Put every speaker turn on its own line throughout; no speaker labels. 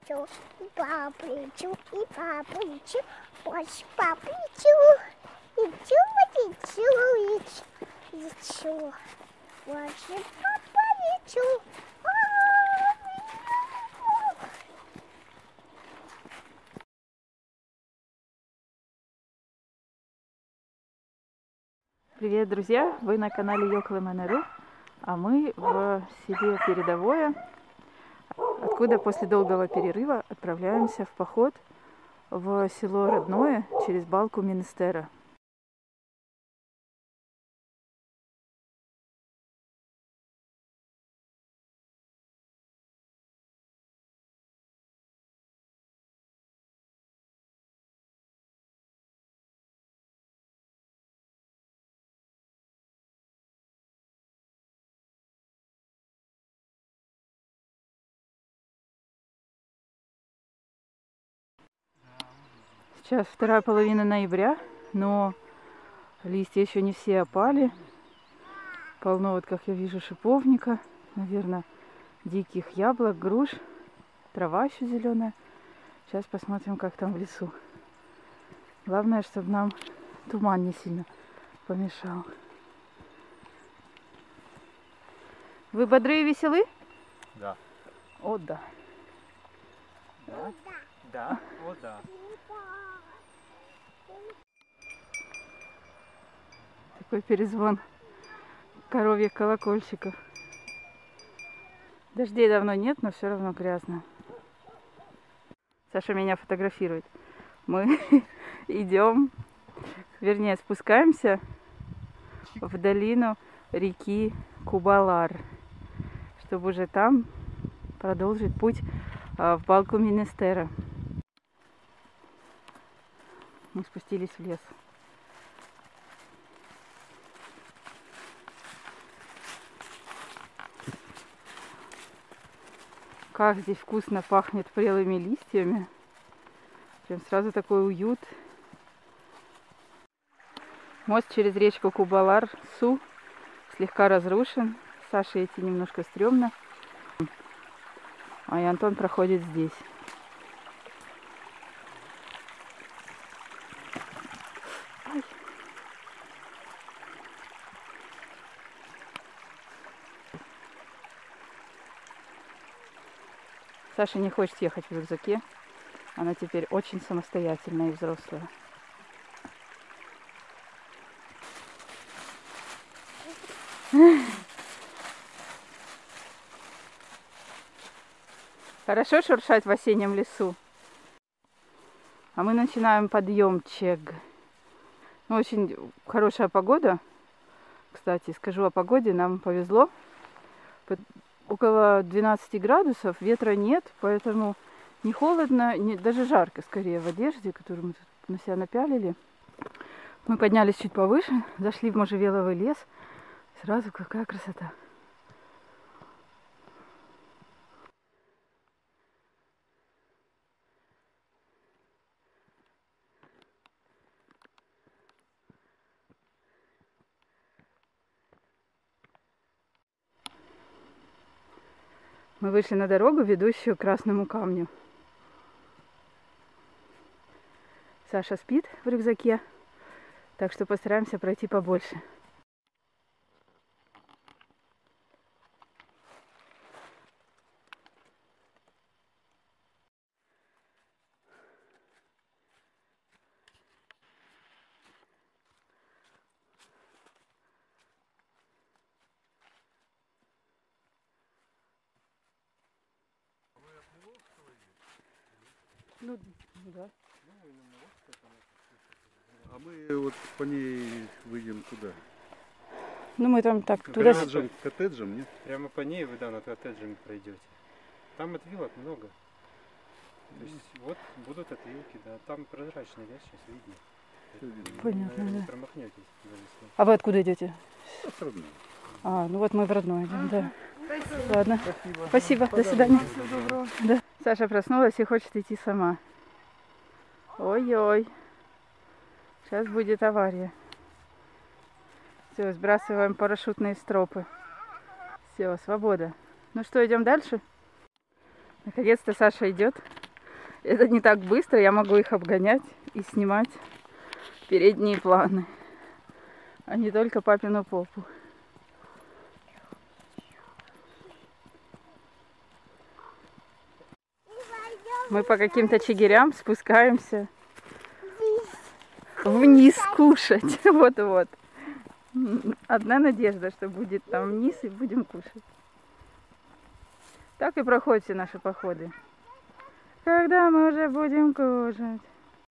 лечу, и папу лечу, и папу лечу, больше папу лечу, лечу, лечу, больше папа лечу.
Привет, друзья! Вы на канале Йокла-Манару, а мы в селе Передовое, откуда после долгого перерыва отправляемся в поход в село родное через балку Министера. Сейчас вторая половина ноября, но листья еще не все опали. Полно, вот как я вижу, шиповника, наверное, диких яблок, груш, трава еще зеленая. Сейчас посмотрим, как там в лесу. Главное, чтобы нам туман не сильно помешал. Вы бодры и веселы?
Да.
О, да.
Да? Да. О, да.
Такой перезвон коровьих колокольчиков. Дождей давно нет, но все равно грязно. Саша меня фотографирует. Мы идем, вернее, спускаемся в долину реки Кубалар, чтобы уже там продолжить путь в балку Министера. Мы спустились в лес. Как здесь вкусно пахнет прелыми листьями. Прям сразу такой уют. Мост через речку Кубалар-Су слегка разрушен. Саше идти немножко стрёмно. А и Антон проходит здесь. Ай. Саша не хочет ехать в рюкзаке. Она теперь очень самостоятельная и взрослая. Хорошо шуршать в осеннем лесу. А мы начинаем подъемчик. Очень хорошая погода. Кстати, скажу о погоде. Нам повезло. Около 12 градусов. Ветра нет, поэтому не холодно, даже жарко скорее в одежде, которую мы тут на себя напялили. Мы поднялись чуть повыше, зашли в можжевеловый лес. Сразу какая красота. Мы вышли на дорогу, ведущую к Красному камню. Саша спит в рюкзаке, так что постараемся пройти побольше. Ну, да.
А мы вот по ней выйдем куда?
Ну, мы там так туда...
Коттеджем, нет?
Прямо по ней вы, да, над коттеджем пройдете. Там отвилок много. То есть вот будут отвилки, да. Там прозрачный лес, сейчас видно.
Понятно,
наверное,
да.
Промахнетесь за лесной.
А вы откуда идете?
Родной.
А, ну вот мы в родной идем, да.
Спасибо.
Ладно. Спасибо. До свидания. Да. Саша проснулась и хочет идти сама. Ой-ой. Сейчас будет авария. Все, сбрасываем парашютные стропы. Все, свобода. Ну что, идем дальше? Наконец-то Саша идет. Это не так быстро, я могу их обгонять и снимать передние планы, а не только папину попу. Мы по каким-то чигирям спускаемся вниз кушать. Вот-вот. Одна надежда, что будет там вниз и будем кушать. Так и проходят все наши походы. Когда мы уже будем кушать?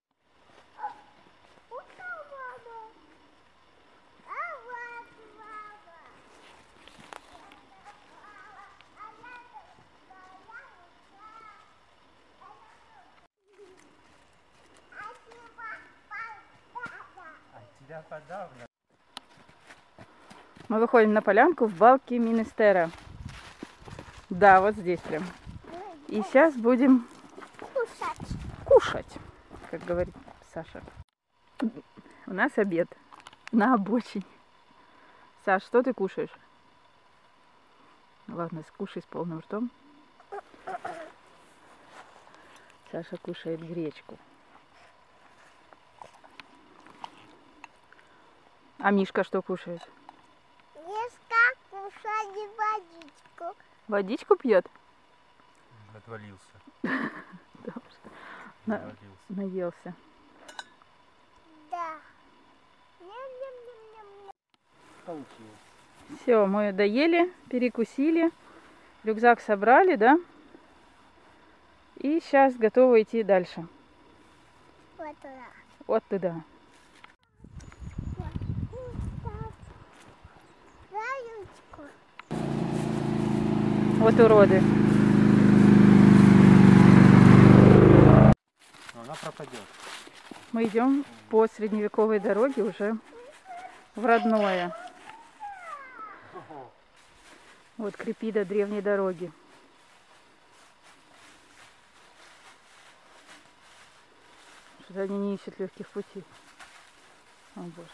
Мы выходим на полянку в балке Министера. Да, вот здесь прям. И сейчас будем кушать, как говорит Саша. У нас обед на обочине. Саш, что ты кушаешь? Ладно, скушай с полным ртом. Саша кушает гречку. А Мишка что кушает?
Мишка кушает водичку.
Водичку пьет?
Отвалился.
Наелся.
Да.
Получилось.
Все, мы доели, перекусили, рюкзак собрали, да? И сейчас готовы идти дальше.
Вот туда.
Вот туда.
Раючку.
Вот уроды.
Она пропадет.
Мы идем по средневековой дороге уже в родное. Вот крепида древней дороги. Что-то они не ищут легких путей. О, Боже.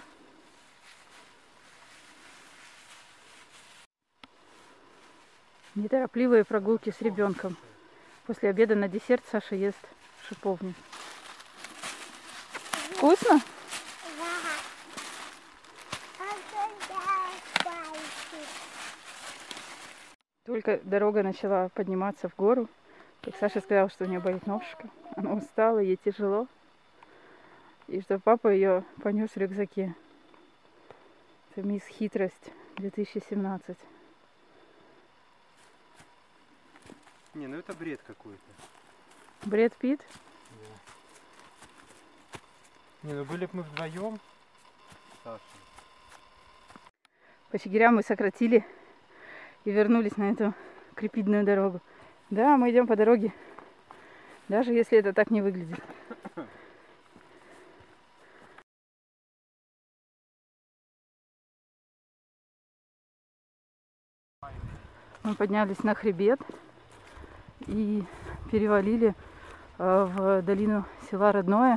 Неторопливые прогулки с ребенком. После обеда на десерт Саша ест шиповник. Вкусно?
Да. А туда пальчик.
Только дорога начала подниматься в гору, как Саша сказала, что у нее болит ножка. Она устала, ей тяжело. И что папа ее понес в рюкзаке. Это мисс Хитрость 2017.
Не, ну это бред какой-то.
Брэд Питт?
Не, ну были бы мы вдвоем, Саша.
По чигирям мы сократили и вернулись на эту крепидную дорогу. Да, мы идем по дороге, даже если это так не выглядит. Мы поднялись на хребет и перевалили в долину села Родное.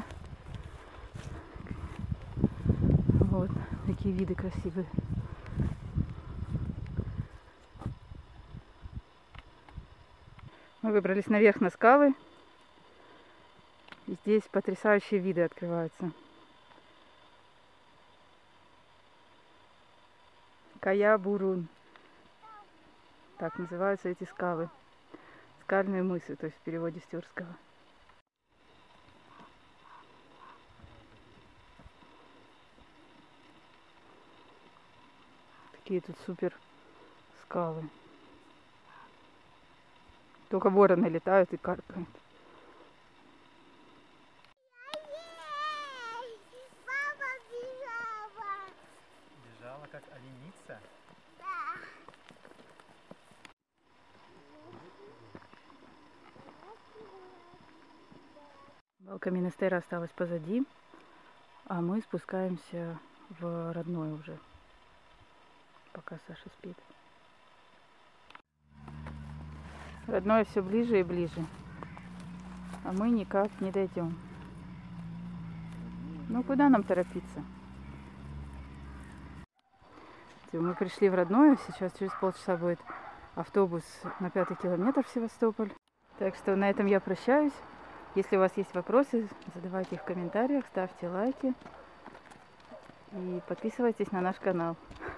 Вот такие виды красивые. Мы выбрались наверх на скалы. И здесь потрясающие виды открываются. Кая-Бурун. Так называются эти скалы. Скальные мысы, то есть в переводе с тюркского. Такие тут супер скалы. Только вороны летают и каркают.
Папа бежала.
Бежала как оленица.
Балка Министера осталась позади, а мы спускаемся в Родное уже, пока Саша спит. Родное все ближе и ближе, а мы никак не дойдем. Ну куда нам торопиться? Мы пришли в Родное, сейчас через полчаса будет автобус на 5-й километр в Севастополь. Так что на этом я прощаюсь. Если у вас есть вопросы, задавайте их в комментариях, ставьте лайки и подписывайтесь на наш канал.